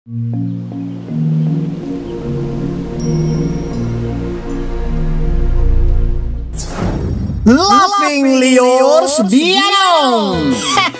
Laughing Liors Bianong!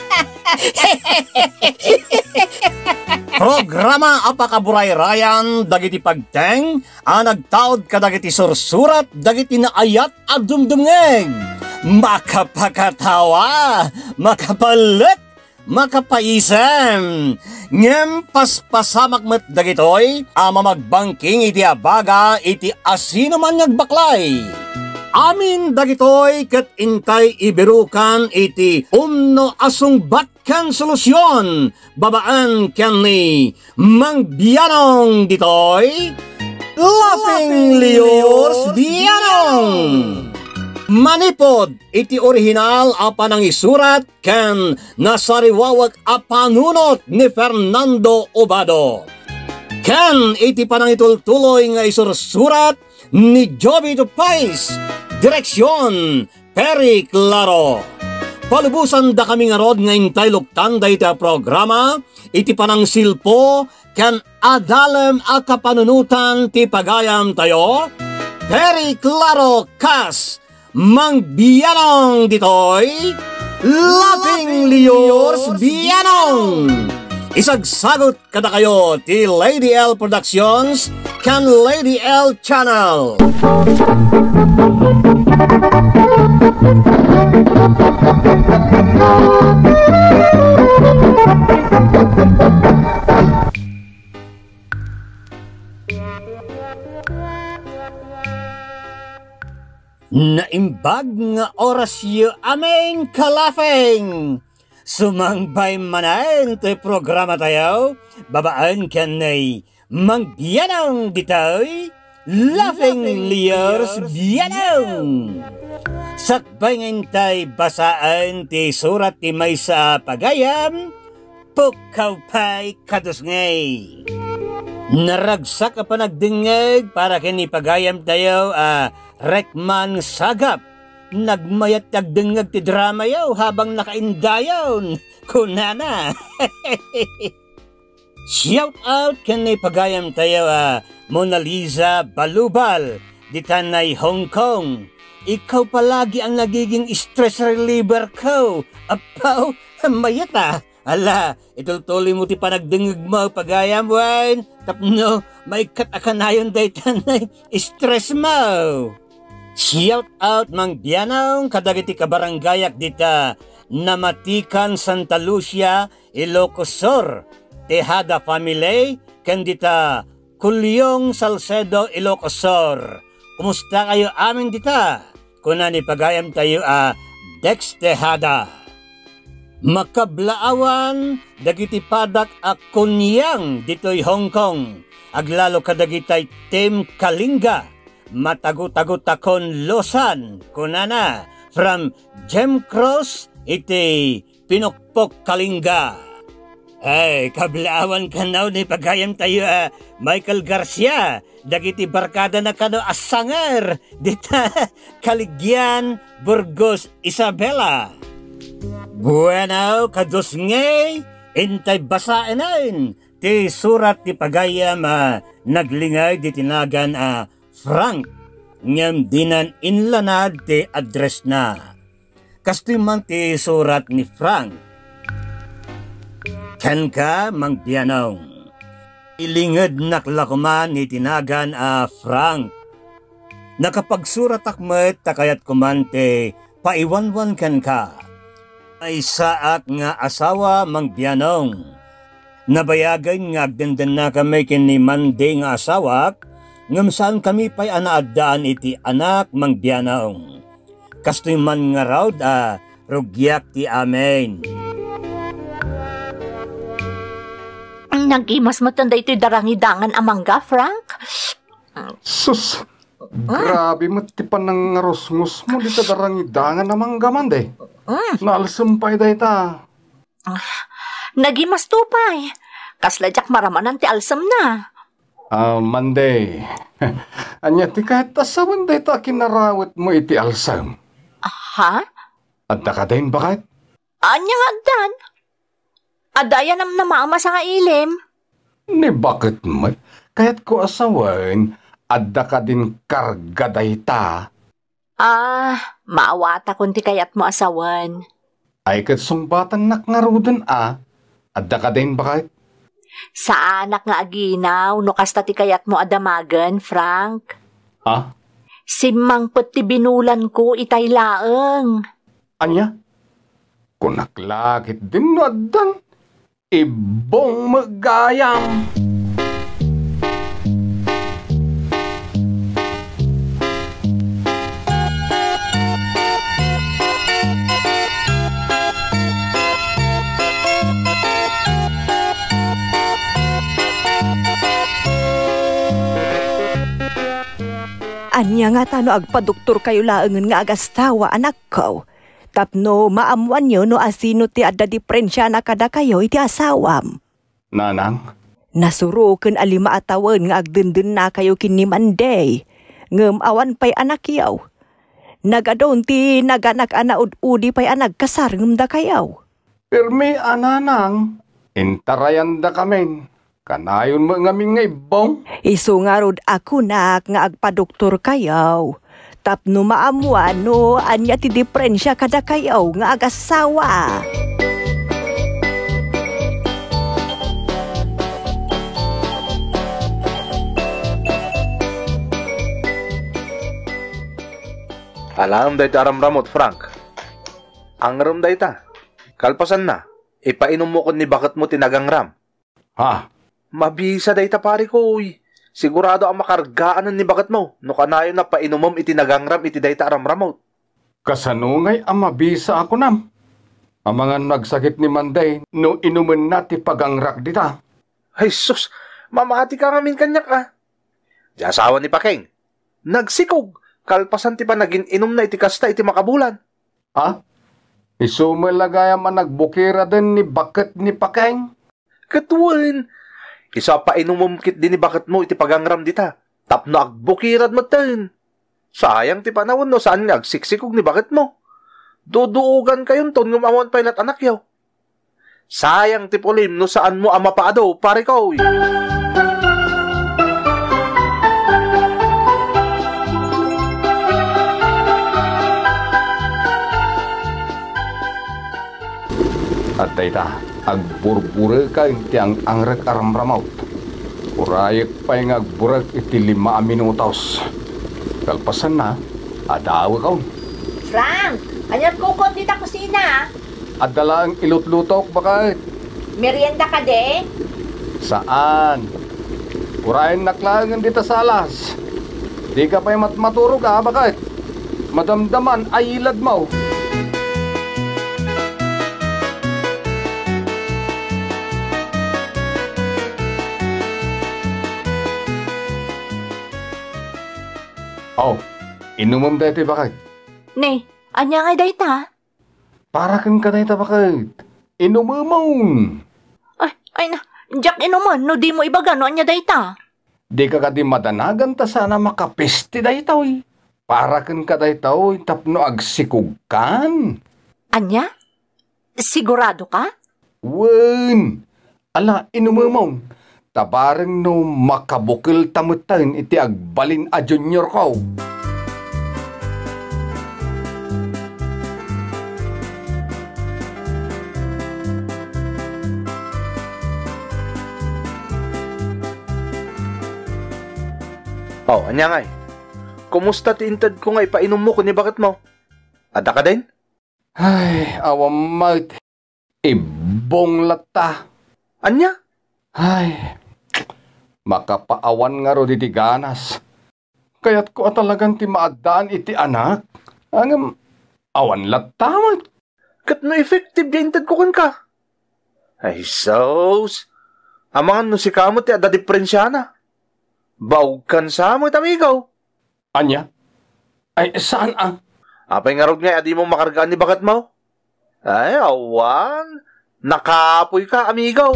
Programa apakaburay rayan dagiti pagteng nagtaod kadagiti sursurat dagiti naayat at dumdumngeg. Makapakatawa, makapalit, makapaisem. Ngem paspasamak met dagitoy mamagbangking iti abaga iti asino man ngagbaklay. Amin dagitoy ket intay ibirukan iti umno asungbat ken solusyon babaan ken ni Mang Bianong ditoy Laughing Liors Bianong. Manipod iti orihinal apanang isurat ken nasariwawag apanunot ni Fernando Obado. Ken iti panang itultuloy nga isursurat ni Joby Tupais. Direksyon, Peri Claro. Palubusan da kami nga rod nga intay luktan da iti programa, iti panang silpo, ken adalem a kapanunutan ti pagayam tayo. Peri Claro kas, Mang Bianong ditoy, Laughing Liors Bianong. Isagsagot kada kayo ti Lady L Productions kan Lady L Channel. Naimbag nga oras yu aming kalafing. Sumangbay manayin ti programa tayo, babaan kanay Mang Bianong ditoy, Laughing Liors Bianong. Sakbay ngintay basaan ti surat ti may sa pagayam, pukaw pa'y kadusngay. Naragsak a panagdingeg para kini pagayam tayo Rekman Sagap. Nagmayat tagdingag ti drama yaw habang nakaindayon. Kunana. Shout out kanay pagayam tayo Mona Lisa Balubal di tanay Hong Kong. Ikaw palagi ang nagiging stress reliever ko. Apaw, mayat Ala, itultuloy mo ti panagdingag mo pagayam wine. Tapno, may katakanayon day tanay stress mo. Shout out Mang Bianong kadagiti kabaranggayak dita Namatikan Santa Lucia Ilocos Sur Tejada family ken dita Kulyong Salcedo Ilocos Sur. Kumusta kayo amin dita? Kunani pagayam tayo Dex Tejada. Makablaawan dagiti padak a kunyang ditoy Hong Kong. Aglalo kadagitay Tim Kalinga. Matagot-tagot-takon Losan, kunana, from Gem Cross, iti Pinokpok Kalinga. Ay, kablaawan ka na ni pagayam tayo, Michael Garcia, dagiti barkada na kano asanger, dita Kaligyan, Burgos, Isabela. Bueno, kadusngay, intay basaanin, ti surat ti pagayam, naglingay di tinagan, Frank, ngem dinan inlanad ti address na. Kastiman ti surat ni Frank. Ken ka, Mang Bianong. Ilingad naklakuman ni tinagan Frank. Nakapagsurat akmet takayat kumante paiwanwan ken ka. Ay saak nga asawa, Mang Bianong. Nabayagan nga agdandan na kami ken ni Mande nga asawak. Ngam saan kami pa'y anaadaan iti anak Mang Bianong. Kastoy man nga raw rugyak ti amen. Nagimas matanda ito'y darangidangan amangga, Frank? Sus, grabe matipan ng rusngus mo dito darangidangan amangga man de. Naalsumpay da ita. Nagimas tupay. Kasladyak maramanan ti alsam na. Monday. Anya ti kahit asawan da ita kinarawit mo iti alsam. Ha? Adda ka din bakit? Anya nga addan? Adayan am na maama sa ilim. Ni bakit mo? Kaya't ko asawan, adda ka din karga dayta. Maawata kunti kayat mo asawan. Ay kat sumbatan nakngarudan adda ka din bakit? Sa anak nga aginaw, no kasta ti kayat mo adamagan, Frank. Simangpet ti binulan ko itay laeng. Anya? Kunaklakit din no addan. Ibong magayam. Anya nga tano agpadoktor kayo laengen nga agastawa anak ko. Tapno maamuan nyo no asino ti adda diferensya na kada kayo iti asawam. Nanang? Nasuro ken alima atawan nga agdenden na kayo kini Monday. Ngem awan pay anak yaw. Nagadon ti naganak ana udi pay anak kasar ngem da kayaw. Pirmi ananang, intarayan da kamen. Kanayon mo nga nga ibong? Isu nga rod ako nak nga agpadoktor kayaw. Tapno maamuan no anya ti diferensya kada kayaw nga agasawa. Alam day ta ramramot, Frank. Ang ram day ta. Kalpasan na. Ipainom mo ko ni bakit mo tinagang ram. Mabisa day ta pare ko, uy. Sigurado ang makargaan ni bakit mo. No kanayon na painomom itinagang ram iti day ta ramramot. Kasanungay ang mabisa ako nam. Ang mga nagsakit ni Manday, no inuman na ti pagangrak dita. Ay sus, mamati ka ngamin kanyak Di asawa ni Pakeng. Nagsikog. Kalpasan ti pa naging inom na iti kasta iti makabulan. Isumalagaya man nagbukira din ni bakit ni Pakeng? Katuwin. Isa pa inumumkit din ni bakit mo iti pagangram dita. Tapno agbukirad mo tin. Sayang ti panawon no saan nga agsiksikog ni bakit mo. Duduugan kayon ton ngumawan pailat anak yaw. Sayang ti pulim no saan mo ama paado pare ko. At dayta, agburbure ka iti ang angrek aramramaw. Urayak pa yung agburag iti 5 minutos. Kalpasan na, adawa ka. Frank, anyat kukot dita kusina. Adala ang ilutlutok bakit? Merienda ka de? Saan? Urayan naklangan dita sa alas. Di ka pa yung maturog bakit? Madamdaman ay ilad mo. Inumom dati bakit? Ne, anya nga dayta? Para kang kadayta bakit? Inumumon. Ay na, Jack inuman, no di mo ibaga no anya dayta? Di ka kadi madanagan ta sana makapesti dayta Para kang kadayta tapno agsikugkan. Anya? Sigurado ka? Wen! Ala, inumumon. Tabareng no makabukil tamutan iti agbalin a junior ko. Anya ngay. Kumusta ti intad ko nga ipainom mo kung bakit mo? Ada ka din? Ay, awam mat. Ibong lata. Anya? Ay, makapaawan nga ro di ganas. Kaya't ko talagang ti maadaan iti anak. Angam, awan latamat. Kat no effective di intad ko kun ka. Ay, sos. Amangan no si kamot ti ada diferensya na. Baog kan sa mo amigaw. Anya? Ay, saan Apay nga rog nga, adi mo makargaan ni bakit mo? Ay, awan. Nakapoy ka, amigaw.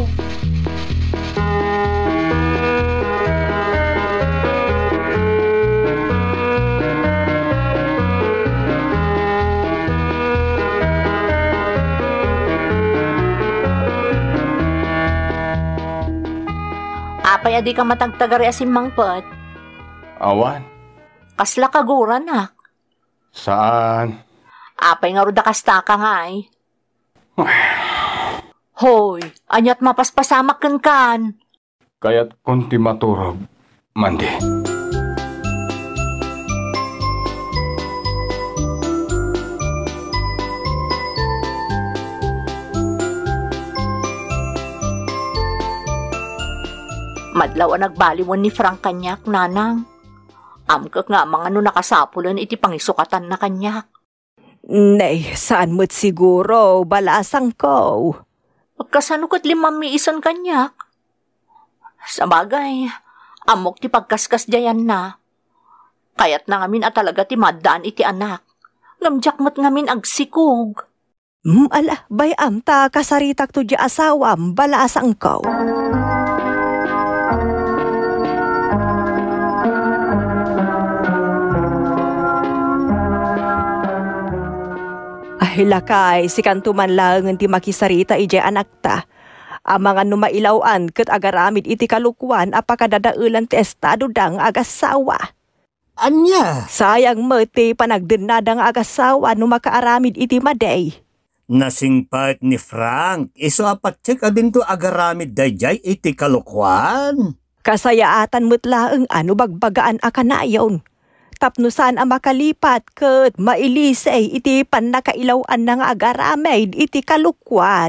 Apay adi ka matagtagari asin mangpet. Awan? Kasla kagura nak. Saan? Apay nga ruda kasta ka nga eh. Hoy, anyat mapaspasamak kan. Kaya't kunti maturog, Mandi. Madlaw ang nagbaliwan ni Frank kanyak, nanang. Amkak nga mga nakasapulan iti pangisukatan na kanyak. Nay, saan mo't siguro, balasang ko. Pagkasanukot 5 miisan kanyak. Sa bagay, amok ti pagkaskas jayan na. Kayat na ngamin at talaga ti maddaan iti anak. Ngamjak mo't ngamin agsikog. Ala, bayam ta kasaritak to di asawam, balasang ko. Hilakay, si kantuman lang ti makisarita ije anak ta. Ang mga numailawan ket agaramid iti kalukwan apakadadaulan ti estado dang agasawa. Anya? Sayang mo ti panagdenadang agasawa no makaaramid iti maday. Nasingpat ni Frank, iso apatsik adin to agaramid dayjay iti kalukwan. Kasayaatan mo't laeng ano bagbagaan akanayon. Tapnusan ang makalipat ket mailisay iti panakailawan ng agaramid iti kalukwan.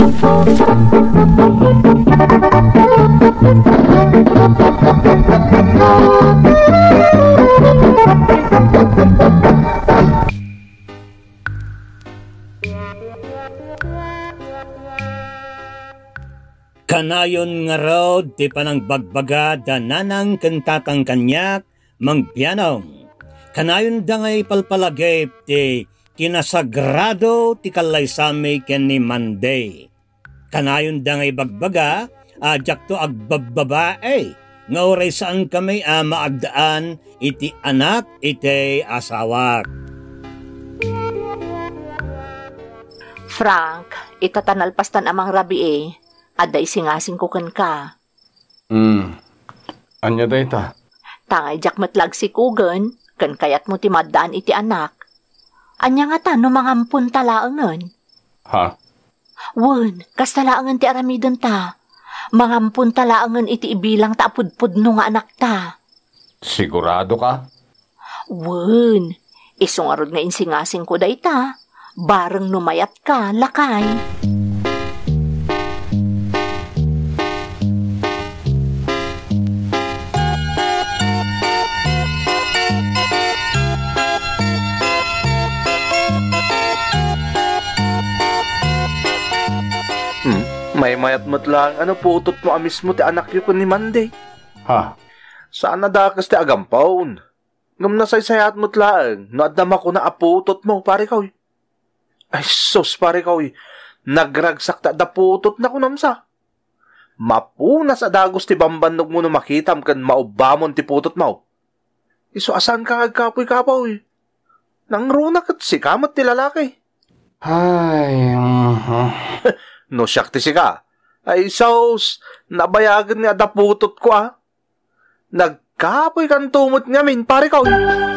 Kanayon nga raw di panang bagbaga dananang kentatang kanyak mangpianong. Kanayon da ngay palpalagay ti kinasagrado ti kalaysami ken ni Monday. Kanayon da ngay bagbaga ajak to agbababae nga oray saan kami maagdaan iti anak iti asawak. Frank, itatanalpastan amang rabi aday singasing kuken ka. Anya day ta? Tangay jak matlag si kugen. Kan kayat mo ti maddaan iti anak. Anya nga ta no mangampun talaangan. Ha? Wen, kas talaangan ti aramiden ta. Mangampun talaangan iti ibilang ta apudpud no nga anak ta. Sigurado ka? Wen, isungarod nga insingasing ko day ta. Bareng numayat ka, lakay. May mayat mo't lang, ano putot mo amis mo ti anak yu kun ni Monday. Ha? Saan na dakas ti agampaon? Ngam nasaysayat mo't lang, no adama ko na aputot mo, pare kaw. Ay sus, pare kaw. Nagragsak ta da putot na kunamsa. Mapunas adagos ti bambanog mo no makitam kan maubamon ti putot mo. Iso asan ka agkapoy kapaw. Nangruna kat si kamat ti lalaki. Ay, No siyak ti sika. Ay saus, nabayagan nga daputot ko Nagkapoy kan tumot nga min, pare kaw.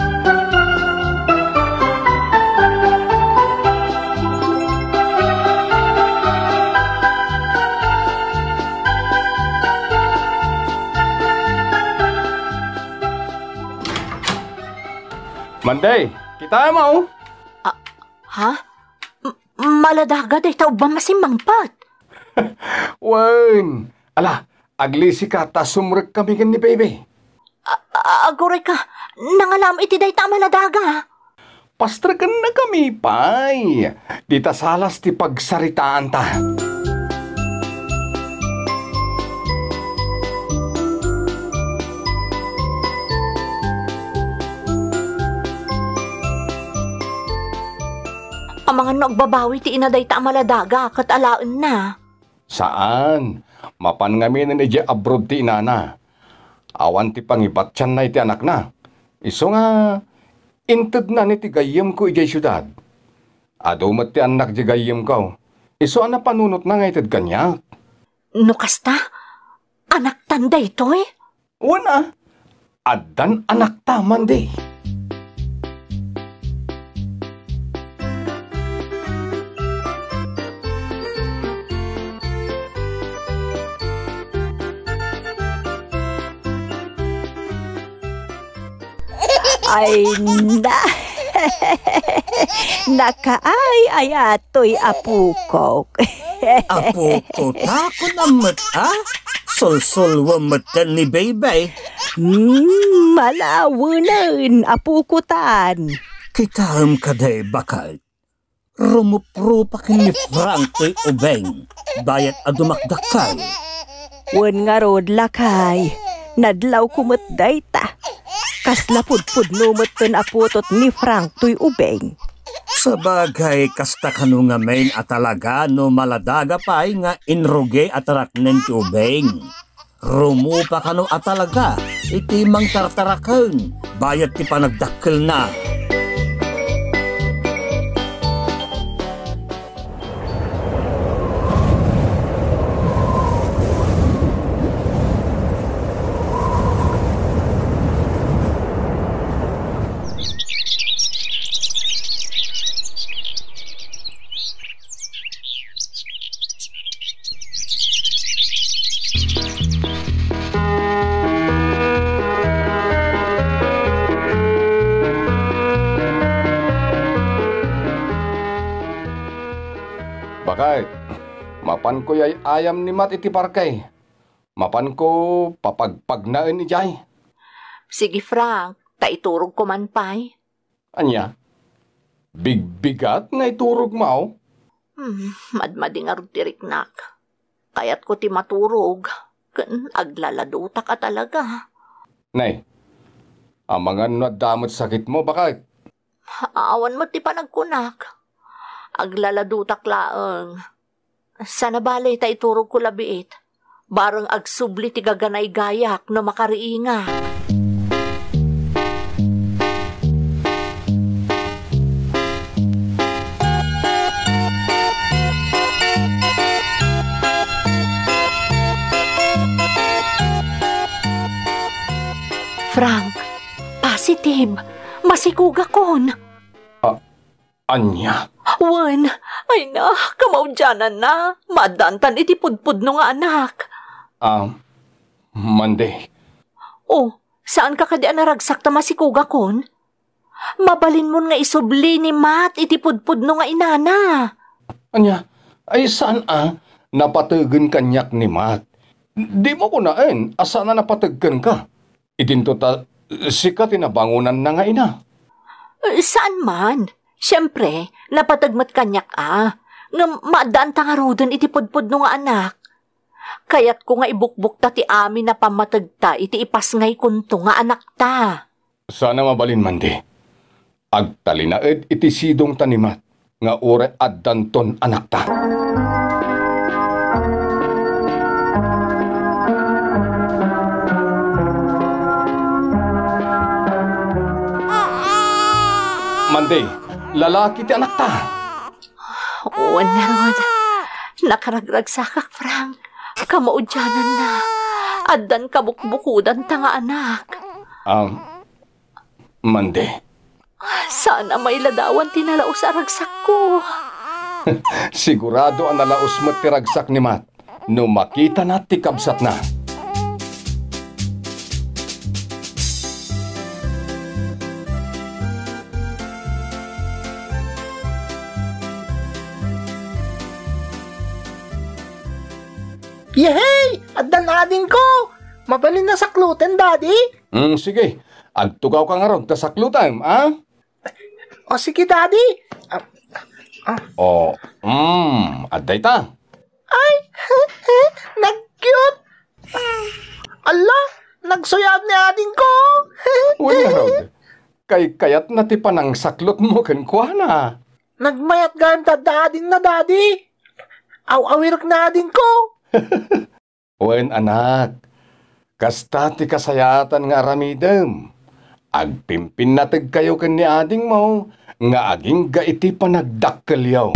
Monday, kita mo. Ha? Maladaga day tao ba masimangpat? Wen, ala, aglisi ka ta sumrek kami kan ni baby. Aguray ka, nangalam iti day ta maladaga. Pastragan na kami, pay. Di ta salas ti pagsaritaan ta. Ang mga nagbabawi ti inaday ta maladaga kat alaen na. Saan? Mapan nga min ni abroad ti inana. Awan ti pangibatyan na iti anak na. Iso nga, inted na ni ti gayem ko iti syudad. Adumat ti anak di gayem ko. Iso ana panunot na nga ited kanyak. No kasta? Anak tanday to Wana, addan anak ta, Mande. Ay na. Nakaay ato'y apukok. Apo ko tako namat Sol-sol wamatan ni Baybay. Malawunan apukutan. Kitaham kaday bakal. Rumupro pa ni Frank to'y ubeng. Bayat adumakdakal. Wen nga rod lakay. Nadlaw kumot dayta. Kasla pudpud numeten aputot ni Frank to'y ubeng. Sa bagay kasta kanu nga main at talaga no maladaga pa'y nga inruge at raknen ti ubeng. Rumupa kanu at talaga iti mang tartarakan. Bayat ti panagdakkel na. Bakit? Mapan ko yay ayam ni Mat iti parkay. Mapan ko papagpagnaan ni Jay. Sige, Frank, taiturog ko man pa'y. Anya? Bigbigat nga iturog mao? Madmading arog tiriknak. Kayat ko ti maturog. Kan aglaladuta ka talaga. Nay, ang mga nadamot sakit mo, bakit? Awan mo ti panagkunak. Aglaladutak laeng. Sana balay ta iturog ko labiit. Barang agsubli ti gaganay gayak no makariinga. Frank, positive. Masikuga kon. Anya? Wan, ay na, kamaudyanan na. Madantan iti pudpud no nga anak. Mande. Oh, saan ka kadi naragsak ta masikuga kon? Mabalin mo nga isubli ni Mat iti pudpud no nga inana. Anya, ay saan napatagan kanyak ni Mat? Di mo ko naan, asa na napatagan ka? Itinto ta, sikat inabangunan na nga ina. Saan man? Siyempre, napatagmat kanyak nga maadaan ta nga rodon iti pudpud no nga anak. Kayat ko nga ibukbuk ta ti amin na pamatagta iti ipasngay kunto nga anak ta. Sana mabalin Mande. Agtalinaed iti sidong tanimat nga ure addanton anak ta. Mande, lalaki ti anak ta. Oo, narod. Nakaragragsakak, Frank. Kamaudyanan na. Addan kabukbukudan ta nga anak. Mande. Sana may ladawan tinalaos aragsak ko. Sigurado ang nalaos mo tiragsak ni Mat. No makita na ti kabsat na. Yehey! Addan ading ko! Mabalin na saklutan, Daddy? Sige. Agtugaw ka nga ron, tasaklutan, O sige, Daddy. Aday ta. Ay! Nag-cute! Ala! Nagsuyab ni ading ko! Wala raw. Kayat na ti panang saklot mo kankwa na. Nagmayat gayam ta dading na, Daddy. Aw-awirok na ading ko! Wen anak, kasta ti kasayatan nga aramidem. Agpimpin natag kayo ken ni ading mo, nga aging gaiti panagdakkelyaw.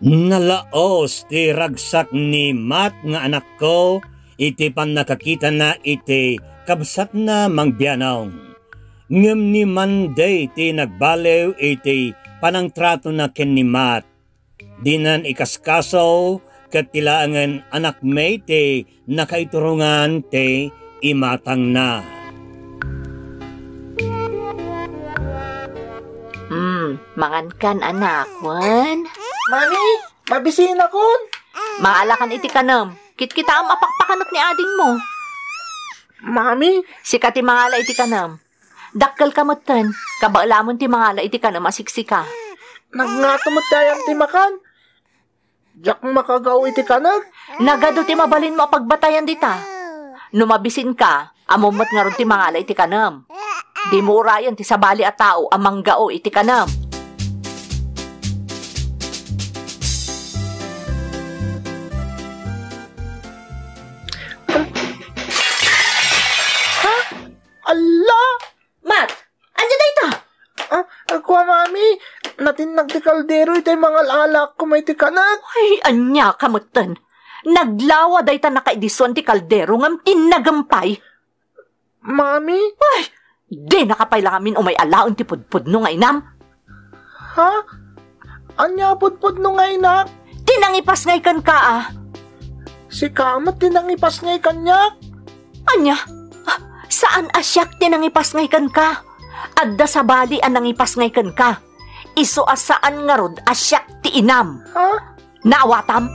Nalaos ti ragsak ni Mat nga anak ko, iti pan nakakita na iti kabsat na mangbiyanaw. Ngem ni Manday ti nagbalew iti panangtrato na ken ni Mat. Dinan ikaskaso ket tilaangan anak may ti nakaiturungan ti imatang na. Mangankan anak, wan. Mami, mabisina kon. Maalakan iti kanam. Kit-kita ang mapakpakanot ni ading mo. Mami, Sika ti mangala iti kanam. Dakkel kamutan. Kabaalamon ti mangala iti kanam asiksika. nagngatumot dayang timakan. Diyak makagaw iti kanag. Nagado ti mabalin mo pagbatayan dita. Numabisin ka, amumot nga ron ti mangala iti kanam. Di mo urayan ti sabali at tao amang gao iti kanam. Allah! Mat! Anya da ita? Kuha mami, natinag ti kaldero ito'y mga alak ko may ti kanag. Ay, anya kamutan. Naglawa da ita nakaidison ti kaldero ngam tinagampay. Mami? Ay, di nakapay lang amin umay alaon ti pudpud no nga inam. Ha? Anya pudpud no nga inak? Tinangipas ngay kan ka ah. Si Kamat tinangipas ngay kanyak. Anya? Saan asyak tinangipas ngay kan ka? Adda sa bali ang nangipas ngay kan ka. Iso asaan nga rod asyak ti inam. Ha? Naawatam?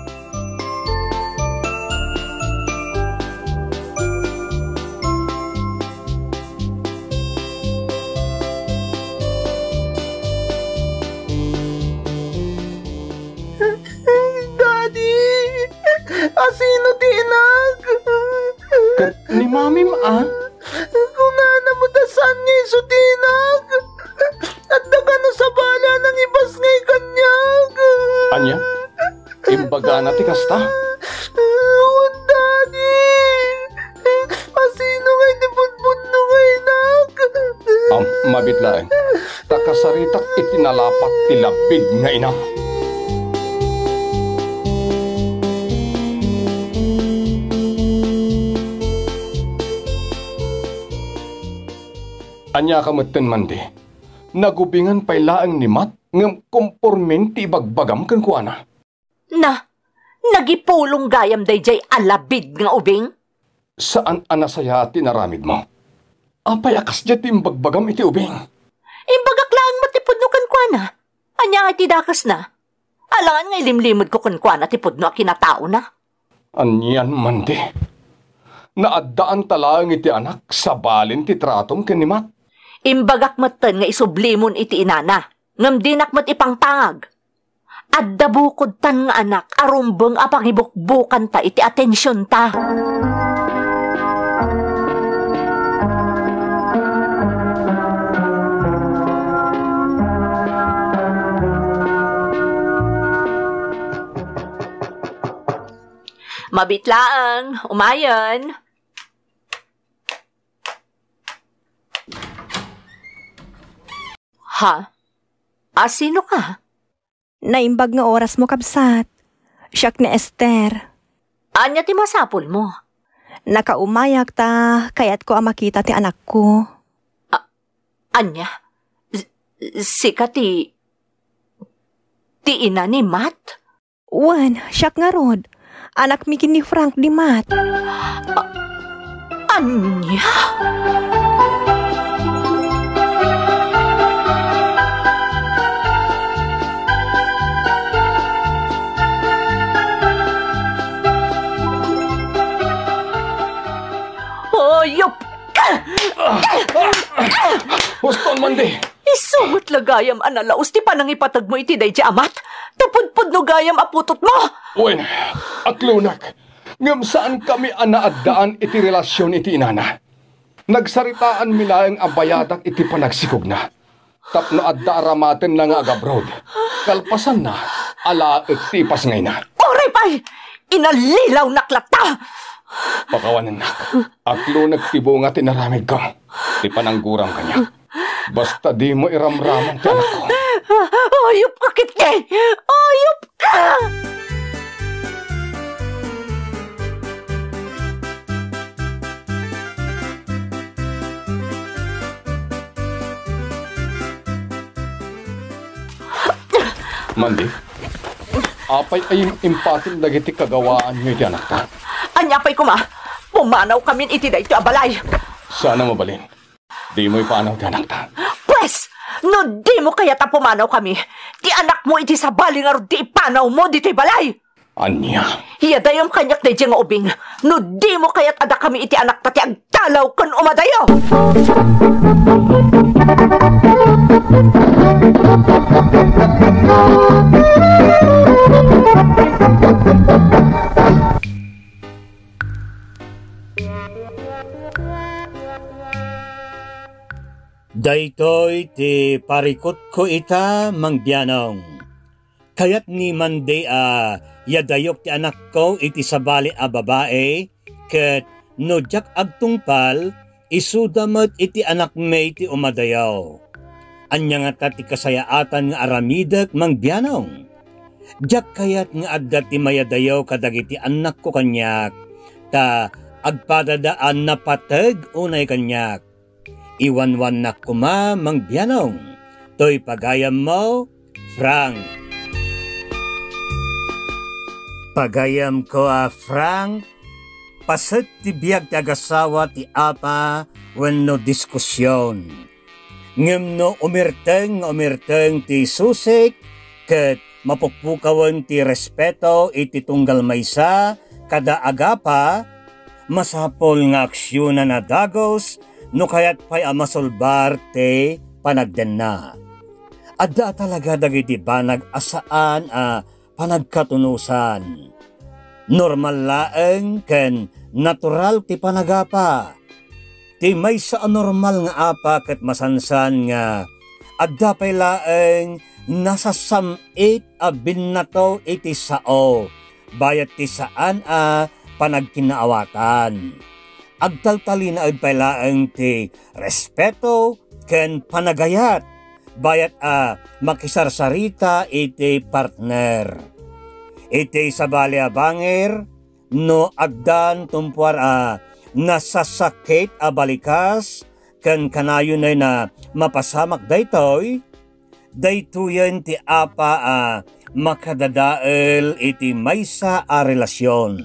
Daddy! Asino tinag? Kat ni Mami ma. Kung nanamutasan niya iso tinag. At nagano sa bala ng ibas ngay kanyag. Anya? Imbaga na ti kasta. Daddy! Asino nga itipudpud no nga inak? Mabitlaeng. Takasaritak itinalapat ti labid nga inam. Anya kamutin man di. Nagubingan pa'y laang ni Mat ng kompormen ti bagbagam kan kuana. Na, nagipulong gayam dayjay alabid nga ubing? Saan anasaya ti naramid mo? Apay akas dya ti bagbagam iti ubing. Imbagak lang matipod no kan kuana. Anya nga iti dakas na. Alangan nga ilimlimod ko kan kuana tipod no kinatao na. Anyan man di. Naaddaan talang iti anak sa balin ti tratom ken ni Mat. Imbagak matan nga isublimon iti inana. Ngam dinak mat ipangtangag. Adda bukod tan nga anak arumbeng apangibukbukan ta iti atensyon ta. Mabitlaang, umayon. Ha? Sino ka? Naimbag nga oras mo kabsat. Siyak ni Esther. Anya ti masapol mo? Nakaumayak ta, kaya't ko ang makita ti anak ko. Anya? Sika ti ina ni Mat? Wan, siyak nga rod. Anak mi ni Frank di Mat. Anya? Oyop ka! Huston man di. Isungot lagayam analaos ti panangipatag mo iti day ti amat. Tapudpud no gayam aputot mo. Uwen, at lunak. Ngam saan kami anaaddaan iti relasyon iti inana. Nagsaritaan milaeng abayadak iti panagsikog na. Tapno adda aramaten na nga agabrod. Kalpasan na, ala iti pasngay na. Oray pa'y! Inalilaw naklata! Pakawanan nak. At lunak tibo nga tinaramid ko. Ti panangguram kanya. Basta di mo iramraman ti anak ko. Ayop ka, Kitke! Ayop ka! Mandi, apay ay impatin dagiti kagawaan nyo iti anak ta. Anyapay ko ma, pumanaw kami iti da ito abalay. Sana mabalin. Di mo ipanaw ti anak ta. Pwes, no di mo kaya ta pumanaw kami. Ti anak mo iti sabali nga di ipanaw mo dito balay. Anya? Hiya dayom kanyak na nga ubing. No di mo kaya't ada kami iti anak ta ti agdalaw kun umadayo. Daytoy ti parikot ko ita mangbianong. Kayat ni Monday yadayok ti anak ko iti sabali a babae ket no jak agtungpal isudamat iti anak may ti umadayaw. Anya nga ti kasayaatan nga aramidek mangbianong. Jak kayat nga adda ti mayadayaw kadagiti anak ko kanyak ta agpadadaan na pateg unay kanyak. Iwanwan na kuma mangbianong. To'y pagayam mo, Frank. Pagayam ko Frank. Paset ti biyag ti agasawa ti apa wenno diskusyon. Ngem no umirteng ti susik ket mapukpukawan ti respeto iti tunggal maysa kada agapa masapol nga aksyonan na dagos no kayat pa'y amasolbar te panagden na. Adda talaga dagiti banag asaan panagkatunusan. Normal laeng ken natural ti panagapa. Ti may sa anormal nga apa ket masansan nga adda pa'y laeng nasa samit binnato iti sao bayat ti saan panagkinaawatan. Agtaltali na agpailaang ti respeto ken panagayat bayat makisarsarita iti partner. Iti sabali banger no agdan tumpuar nasasakit balikas ken kanayon na mapasamak daytoy daytoyen ti apa makadadael iti maysa relasyon.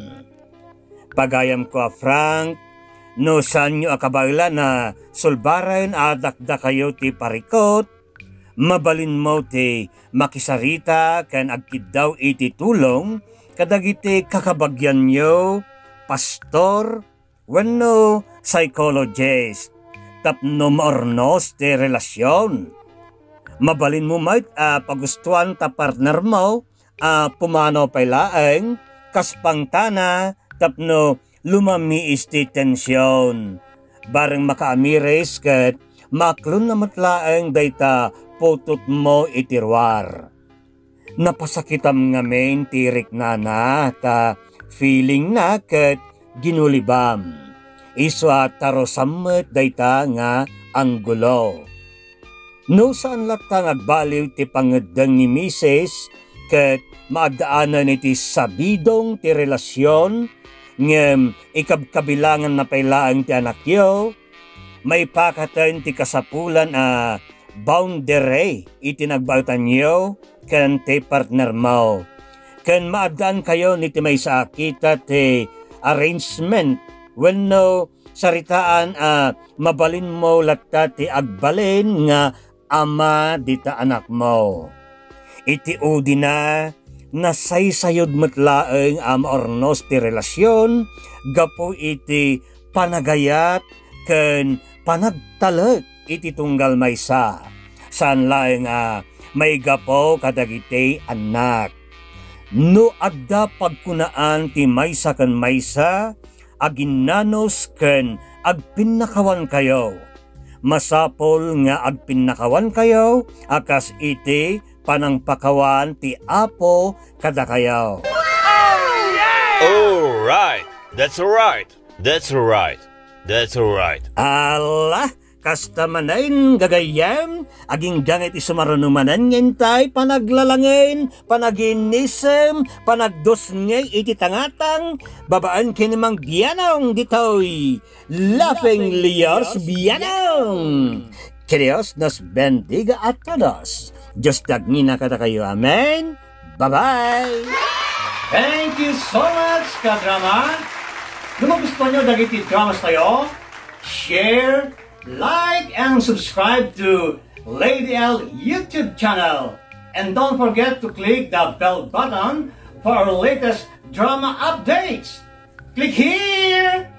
Pagayam ko Frank, no saan nyo akabaila na sulbarayon adakda kayo ti parikot, mabalin mo ti makisarita ken agkid daw iti tulong kadagiti kakabagyan nyo, pastor, wenno psychologist, tapno maornos ti relasyon. Mabalin mo might pagustuhan ta partner mo, pumano pailaeng, kaspangtana, tapno lumami isti tensyon. Bareng makaamires ket maklon na matlaeng dayta putot mo itirwar. Napasakitam ngamen tirik na ta feeling na ket ginulibam. Iso taro sammet dayta nga anggulo. No saan latang agbaliw ti pangedeng ni Mrs. ket maagdaanan iti sabidong ti relasyon ngem ikabkabilangan na pailaang ti anak yo, may pakatan ti kasapulan boundary iti nagbautan yo ken ti partner mo. Ken maadaan kayo niti may saakita ti arrangement wenno saritaan mabalin mo latta ti agbalin nga ama dita anak mo. Iti udi na nasaysayod matlaeng ornos ti relasyon gapo iti panagayat ken panagtalag iti tunggal maysa. Saan laeng may gapo kadagiti anak. No adda pagkunaan ti maysa ken maysa aginanos ken agpinnakawan kayo. Masapol nga agpinnakawan kayo akas iti panangpakawan ti apo kada kayo. All right. That's all right. That's all right. That's all right. Ala, Kasta manayin gagayam, aging gangit isumarunumanan ngentay, panaglalangin, panaginisem, panagdos ngay iti tangatang, babaan kinimang biyanong ditoy, Laughing Leos Biyanong. Que Dios nos bendiga a todos. Diyos tagmina kata kayo. Amen. Bye-bye. Thank you so much, ka-drama. Kung magustuhan nyo dagiti dramas tayo, share, like, and subscribe to Lady L YouTube channel. And don't forget to click the bell button for our latest drama updates. Click here!